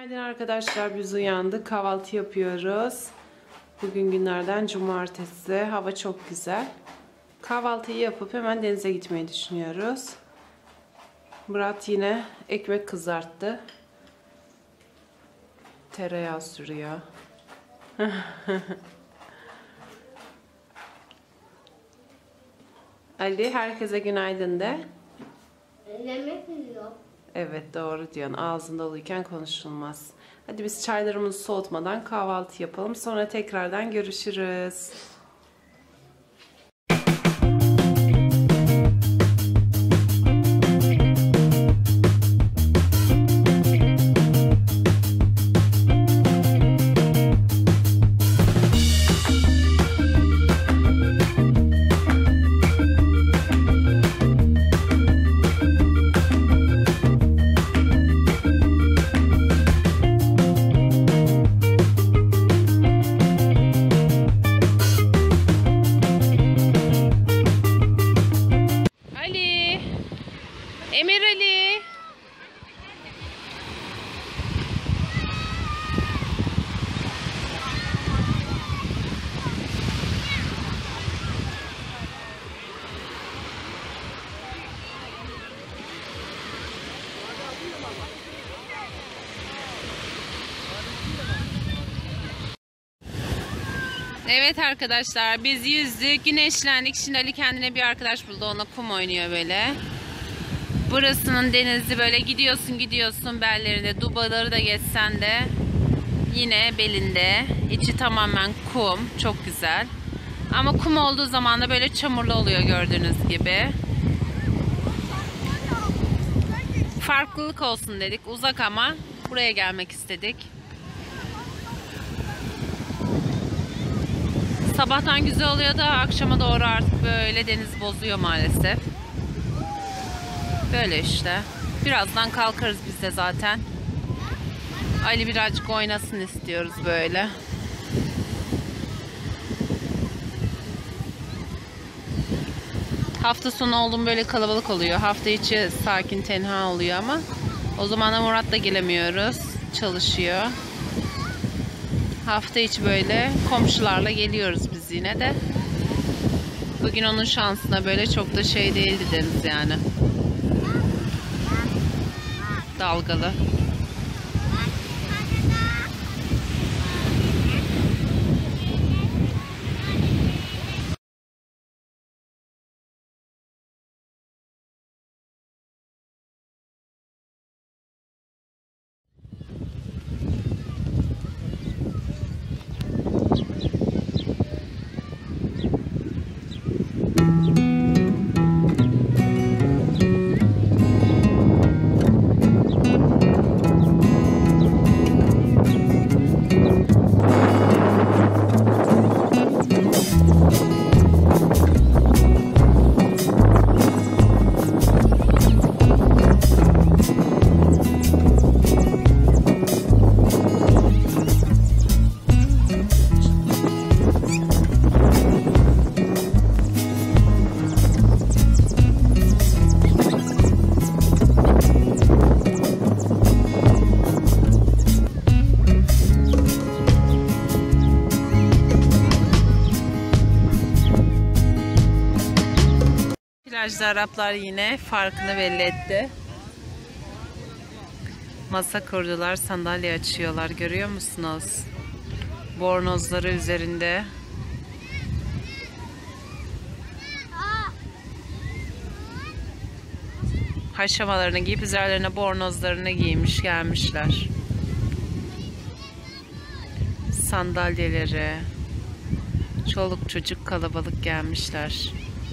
Günaydın arkadaşlar, biz uyandık, kahvaltı yapıyoruz. Bugün günlerden cumartesi, hava çok güzel. Kahvaltıyı yapıp hemen denize gitmeyi düşünüyoruz. Murat yine ekmek kızarttı. Tereyağı sürüyor. Ali, herkese günaydın de. Yemek yiyor. Evet, doğru diyorsun. Ağzında doluyken konuşulmaz. Hadi biz çaylarımızı soğutmadan kahvaltı yapalım. Sonra tekrardan görüşürüz. Emir Ali. Evet arkadaşlar, biz yüzdük, güneşlendik. Şimdi Ali kendine bir arkadaş buldu, ona kum oynuyor böyle. Burasının denizi böyle gidiyorsun bellerinde, dubaları da geçsen de yine belinde. İçi tamamen kum, çok güzel. Ama kum olduğu zaman da böyle çamurlu oluyor gördüğünüz gibi. Farklılık olsun dedik, uzak ama buraya gelmek istedik. Sabahtan güzel oluyor da akşama doğru artık böyle deniz bozuyor maalesef. Böyle işte. Birazdan kalkarız biz de zaten. Ali birazcık oynasın istiyoruz böyle. Hafta sonu olduğum böyle kalabalık oluyor. Hafta içi sakin tenha oluyor ama o zaman da Murat'la gelemiyoruz. Çalışıyor. Hafta içi böyle komşularla geliyoruz biz yine de. Bugün onun şansına böyle çok da şey değildi deniz yani. Dalgalı. Plajda Araplar yine farkını belli etti. Masa kurdular, sandalye açıyorlar. Görüyor musunuz? Bornozları üzerinde. Haşamalarını giyip üzerlerine bornozlarını giymiş gelmişler. Sandalyeleri. Çoluk çocuk kalabalık gelmişler.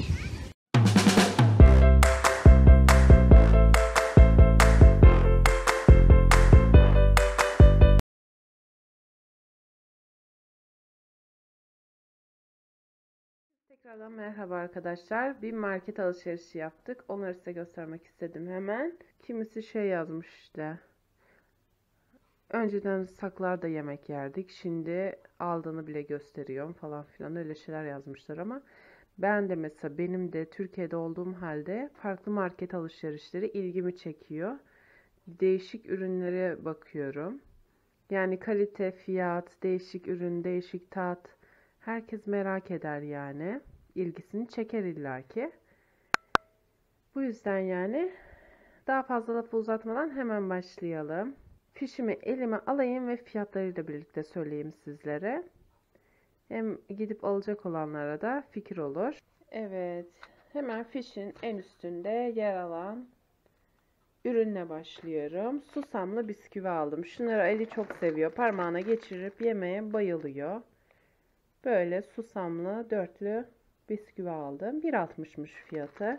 Tekrardan merhaba arkadaşlar. Bir market alışverişi yaptık. Onları size göstermek istedim hemen. Kimisi şey yazmış işte. Önceden saklarda yemek yerdik. Şimdi aldığını bile gösteriyorum falan filan, öyle şeyler yazmışlar ama ben de mesela, benim de Türkiye'de olduğum halde farklı market alışverişleri ilgimi çekiyor. Değişik ürünlere bakıyorum. Yani kalite, fiyat, değişik ürün, değişik tat. Herkes merak eder yani. İlgisini çeker illaki. Bu yüzden yani daha fazla lafı uzatmadan hemen başlayalım. Fişimi elime alayım ve fiyatlarıyla birlikte söyleyeyim sizlere. Hem gidip alacak olanlara da fikir olur. Evet, hemen fişin en üstünde yer alan ürünle başlıyorum. Susamlı bisküvi aldım. Şunları Ali çok seviyor. Parmağına geçirip yemeye bayılıyor. Böyle susamlı dörtlü bisküvi aldım. 1,60'mış fiyatı.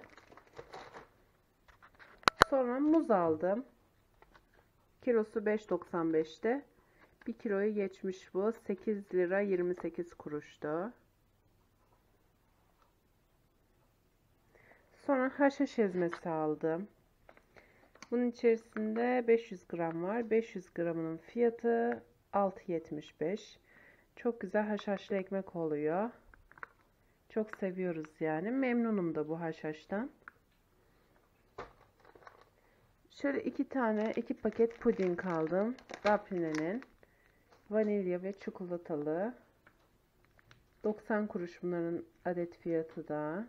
Sonra muz aldım. Kilosu 5,95'ti. 1 kiloyu geçmiş bu. 8 lira 28 kuruştu. Sonra haşhaş ezmesi aldım. Bunun içerisinde 500 gram var. 500 gramının fiyatı 6,75. Çok güzel haşhaşlı ekmek oluyor. Çok seviyoruz yani. Memnunum da bu haşhaştan. Şöyle 2 paket puding aldım. Raffine'nin vanilya ve çikolatalı. 90 kuruş bunların adet fiyatı da.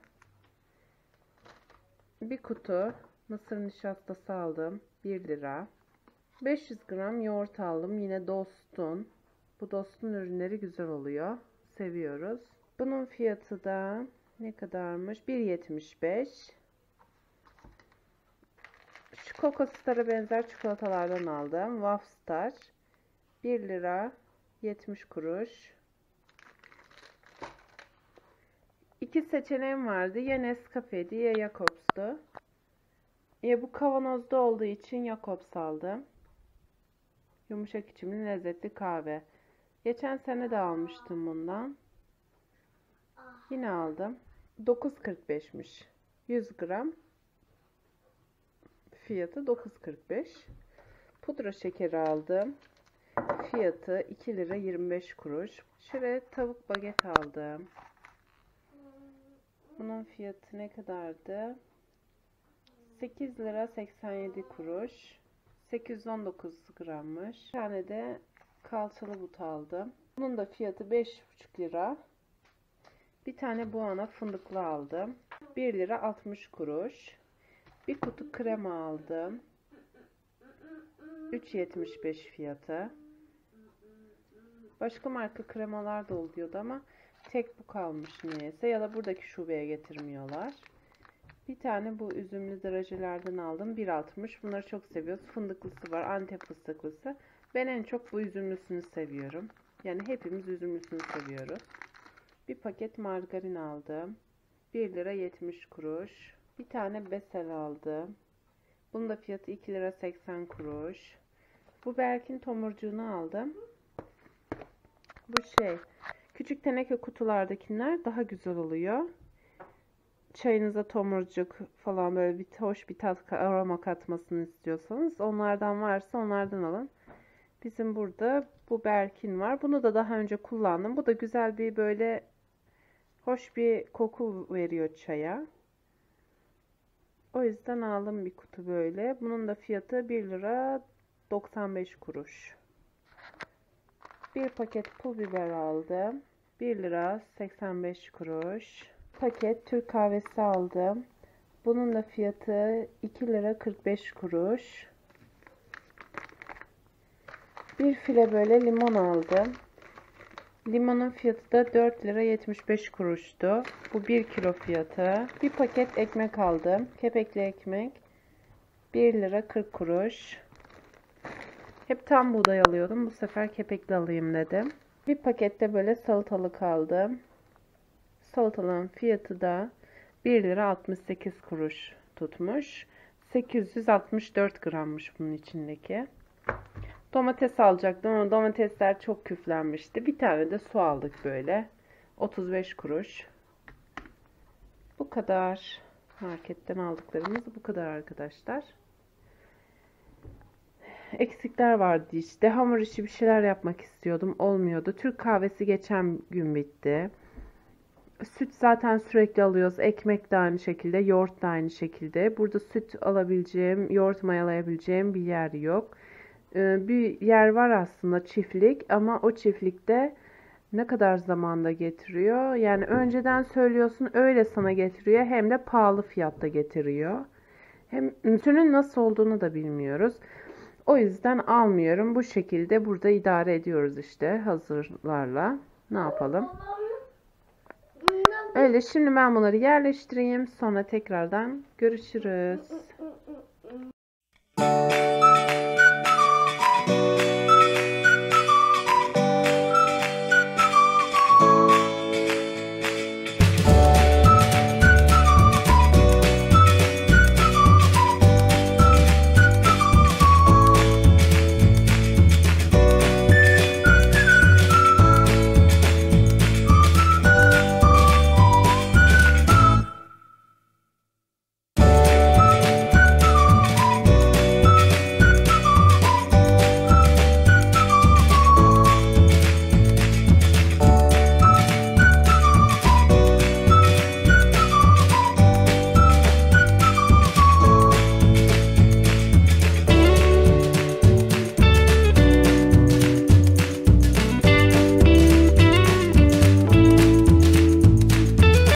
Bir kutu mısır nişastası aldım. 1 lira. 500 gram yoğurt aldım. Yine Dost'un. Bu Dost'un ürünleri güzel oluyor. Seviyoruz. Bunun fiyatı da ne kadarmış? 1,75. Şu Coco Star'a benzer çikolatalardan aldım. Waff Star. 1 lira 70 kuruş. 2 seçeneğim vardı. Ya Nescafe'di ya Jacobs'tu. Ya bu kavanozda olduğu için Jacobs aldım. Yumuşak içimli lezzetli kahve. Geçen sene de almıştım bundan. Yine aldım. 9,45'miş. 100 gram. Fiyatı 9,45. Pudra şekeri aldım. Fiyatı 2 lira 25 kuruş. Şöyle tavuk baget aldım. Bunun fiyatı ne kadardı? 8 lira 87 kuruş. 819 grammış. Bir tane de kalçalı but aldım. Bunun da fiyatı 5,5 lira. Bir tane buğana fındıklı aldım. 1 lira 60 kuruş. Bir kutu krema aldım. 3,75 fiyatı. Başka marka kremalar da oluyordu ama tek bu kalmış niyeyse. Ya da buradaki şubeye getirmiyorlar. Bir tane bu üzümlü drajelerden aldım. 1,60. Bunları çok seviyoruz. Fındıklısı var. Antep fıstıklısı. Ben en çok bu üzümlüsünü seviyorum. Yani hepimiz üzümlüsünü seviyoruz. Bir paket margarin aldım. 1 lira 70 kuruş. Bir tane besel aldım. Bunun da fiyatı 2 lira 80 kuruş. Bu Berk'in tomurcuğunu aldım. Bu küçük teneke kutulardakiler daha güzel oluyor. Çayınıza tomurcuk falan böyle bir hoş bir tat aroma katmasını istiyorsanız onlardan varsa onlardan alın. Bizim burada bu Berk'in var. Bunu da daha önce kullandım. Bu da güzel bir böyle hoş bir koku veriyor çaya. O yüzden aldım bir kutu böyle. Bunun da fiyatı 1 lira 95 kuruş. Bir paket pul biber aldım. 1 lira 85 kuruş. Paket Türk kahvesi aldım. Bunun da fiyatı 2 lira 45 kuruş. Bir file böyle limon aldım. Limonun fiyatı da 4 lira 75 kuruştu. Bu 1 kilo fiyatı. Bir paket ekmek aldım. Kepekli ekmek. 1 lira 40 kuruş. Hep tam buğday alıyordum. Bu sefer kepekli alayım dedim. Bir pakette böyle salatalık aldım. Salatalığın fiyatı da 1 lira 68 kuruş tutmuş. 864 grammış bunun içindeki. Domates alacaktım ama domatesler çok küflenmişti. Bir tane de su aldık böyle. 35 kuruş. Bu kadar. Marketten aldıklarımız bu kadar arkadaşlar. Eksikler vardı işte. Hamur işi bir şeyler yapmak istiyordum. Olmuyordu. Türk kahvesi geçen gün bitti. Süt zaten sürekli alıyoruz. Ekmek de aynı şekilde. Yoğurt da aynı şekilde. Burada süt alabileceğim, yoğurt mayalayabileceğim bir yer yok. bir yer var aslında, çiftlik, ama o çiftlikte ne kadar zamanda getiriyor? Yani önceden söylüyorsun, öyle sana getiriyor, hem de pahalı fiyatta getiriyor. Hem sütünün nasıl olduğunu da bilmiyoruz. O yüzden almıyorum. Bu şekilde burada idare ediyoruz işte hazırlarla. Ne yapalım? Öyle, şimdi ben bunları yerleştireyim. Sonra tekrardan görüşürüz.